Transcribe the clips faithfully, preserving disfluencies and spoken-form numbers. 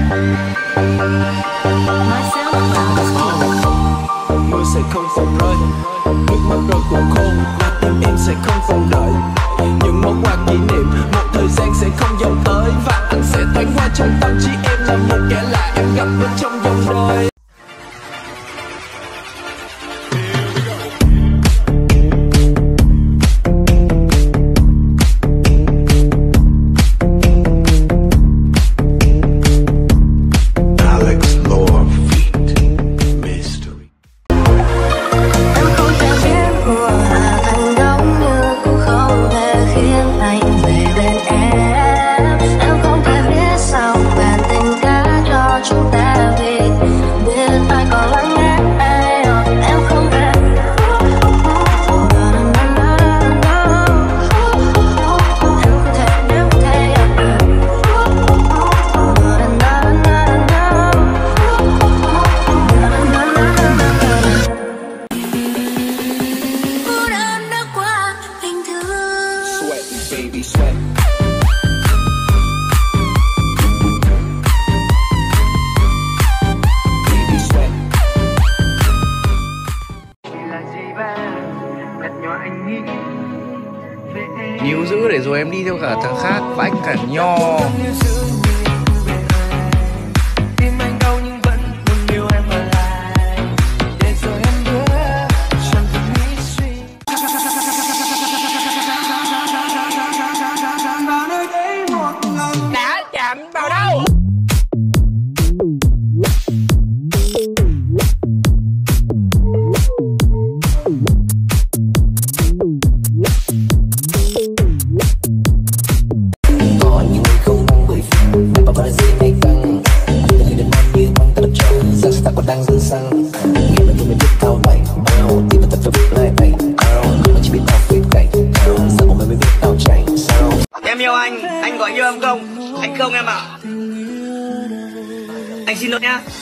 Mưa sẽ không phòng rơi, nước mắt rơi cũng khô, và tim em sẽ không phòng đợi. Những món quà kỷ niệm, một thời gian sẽ không dòng tới, và anh sẽ thoáng qua trong tâm trí em là một kẻ lạ em gặp bên trong dòng đời. Baby sweat. Baby sweat. Níu giữ để rồi em đi theo cả thằng khác và anh cả nho. Đang dư xăng nghe mà tôi mới biết thao bậy ao thì mà thật phải biết lại bậy ao mà chỉ biết tao phết cậy ao giờ bọn mày mới biết tao chạy sao em yêu anh anh có yêu em không anh không em ạ. Anh xin lỗi nhá.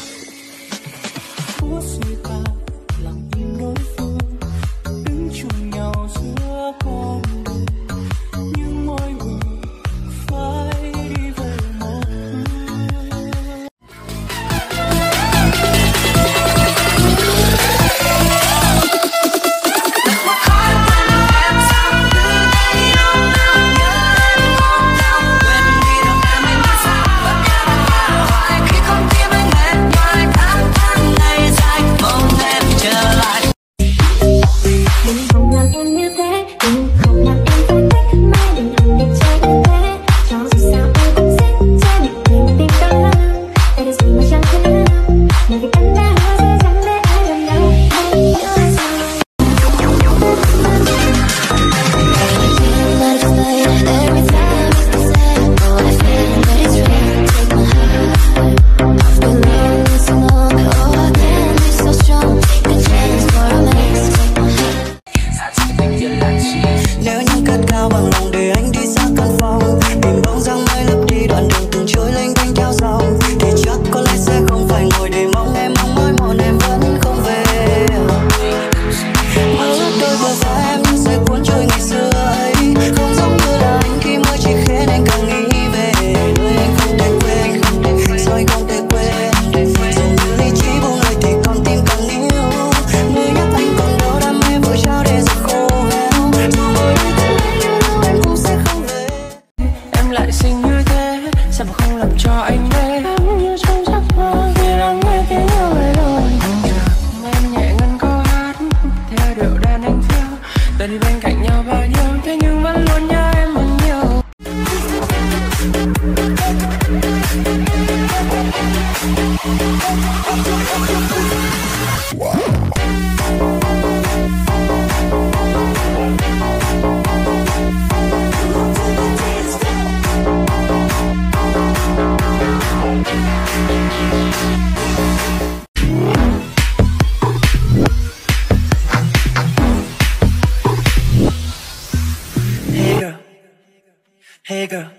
Hey girl,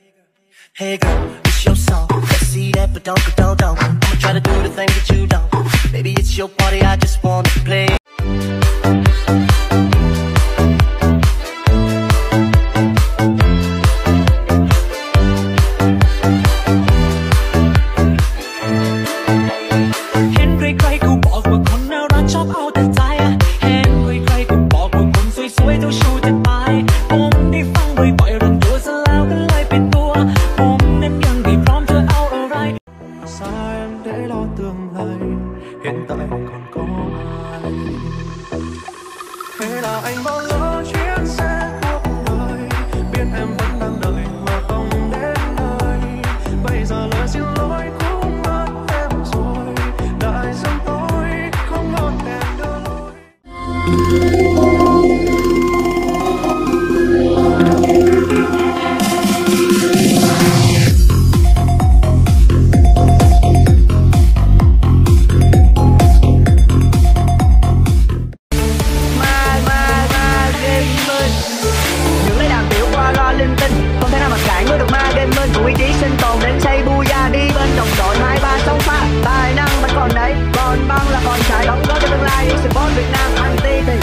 hey girl, it's your song. Let's see that, but don't, but don't, don't. I'ma try to do the things that you don't. Baby, it's your party, I just wanna play. anh bỏ lỡ chuyến xe cuộc đời, biết em vẫn đang đợi mà không đến nơi. Bây giờ lời xin lỗi cũng mất em rồi, đại dương tối không ngọn đèn đưa lối. Ý chí sinh tồn đến xây Buya, đi bên đồng đội hai ba sống phá, tài năng vẫn còn đấy, còn băng là còn chạy, đóng góp cho tương lai, đi support Việt Nam anti tình.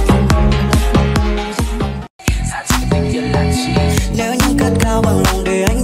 Nếu như cất cao bằng lòng để anh